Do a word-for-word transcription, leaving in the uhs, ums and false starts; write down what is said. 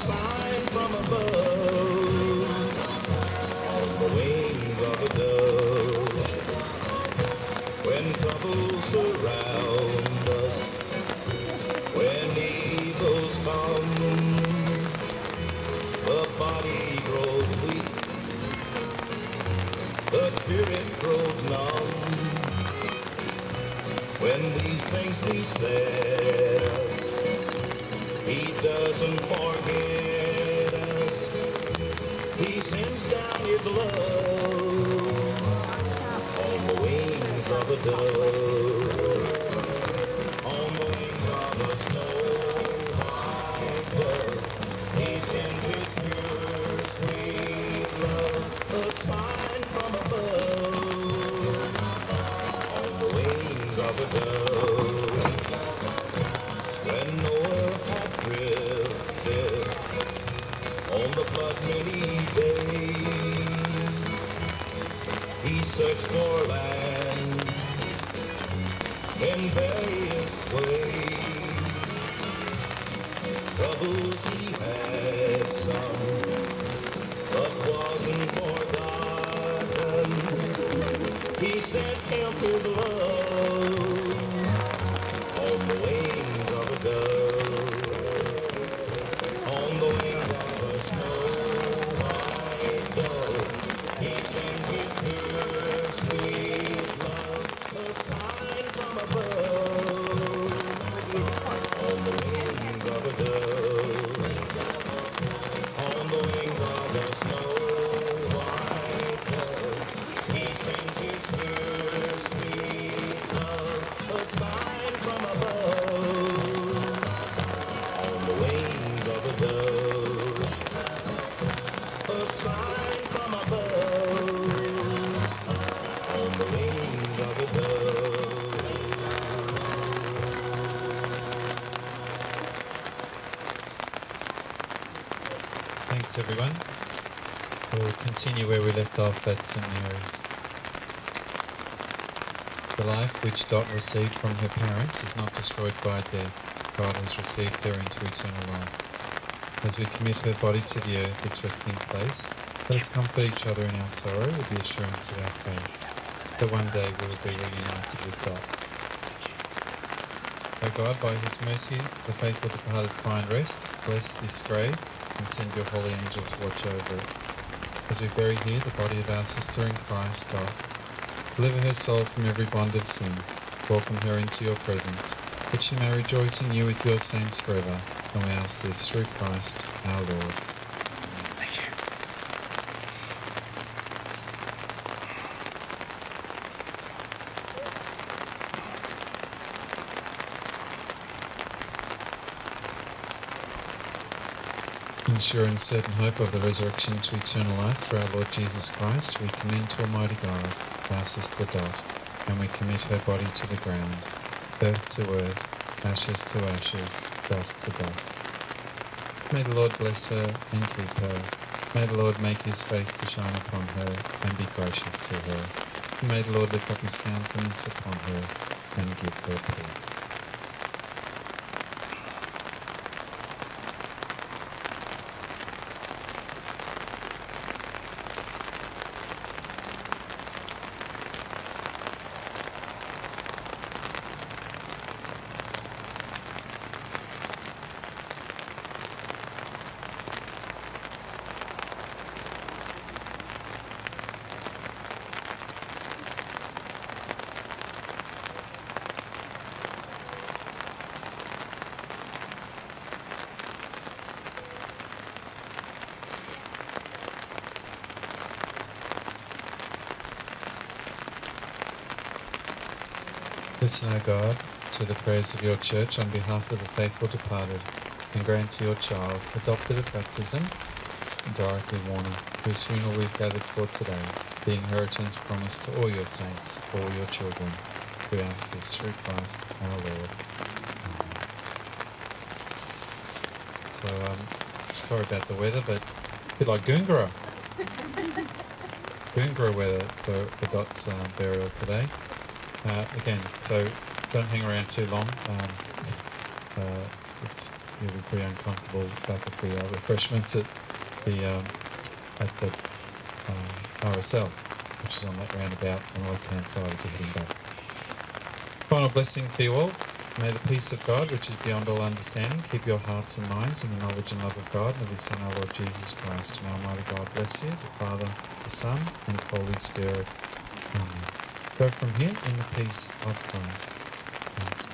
sign from above, on the wings of a dove. When troubles surround us, when evils come, the body grows weak, the spirit grows numb. When these things beset us, He doesn't forget us. He sends down His love on the wings of a dove, on the wings of a snow white dove. He sends His pure, sweet love, a sign from above, on the wings of a dove. When Noah had drifted on the flood many days, he searched for land in various ways. Troubles he had some, but wasn't forgotten. He sent him His love on the wings of a dove, on the wings of a snow white dove. He sends His pure, sweet love, a sign from above, on the wings of a dove, on the wings of a snow white dove. He sends His pure, sweet love, a sign from above, on the wings of a dove, a sign from above, on the wings of a dove. Thanks everyone. We'll continue where we left off at Saint Mary's. The life which Dot received from her parents is not destroyed by death. God has received her into eternal life. As we commit her body to the earth, its resting place, let us comfort each other in our sorrow with the assurance of our faith, that one day we will be reunited with God. O God, by His mercy, the faithful departed find rest. Bless this grave and send your holy angels to watch over it. As we bury here the body of our sister in Christ, Dot, deliver her soul from every bond of sin. Welcome her into your presence, that she may rejoice in you with your saints forever. And we ask this through Christ our Lord. Thank you. In sure and certain hope of the resurrection to eternal life through our Lord Jesus Christ, we commend to Almighty God our sister Dot, and we commit her body to the ground, earth to earth, ashes to ashes, dust to dust. May the Lord bless her and keep her. May the Lord make His face to shine upon her and be gracious to her. And may the Lord lift up His countenance upon her and give her peace. Listen, O God, to the prayers of your church on behalf of the faithful departed, and grant to your child, adopted at baptism, Dorothy Warner, whose funeral we've gathered for today, the inheritance promised to all your saints, all your children. We ask this through Christ our Lord. Amen. So, um, sorry about the weather, but a bit like Goongerah. Goongerah weather for, for Dot's uh, burial today. Uh, again, so don't hang around too long. Um, uh, it's you'll be pretty uncomfortable back at the uh, refreshments at the um, at the uh, R S L, which is on that roundabout on the left-hand side as you're heading back. Final blessing for you all. May the peace of God, which is beyond all understanding, keep your hearts and minds in the knowledge and love of God and of His Son, our Lord Jesus Christ. May Almighty God bless you, the Father, the Son, and the Holy Spirit. Amen. Go from here in the peace of Christ. Thanks.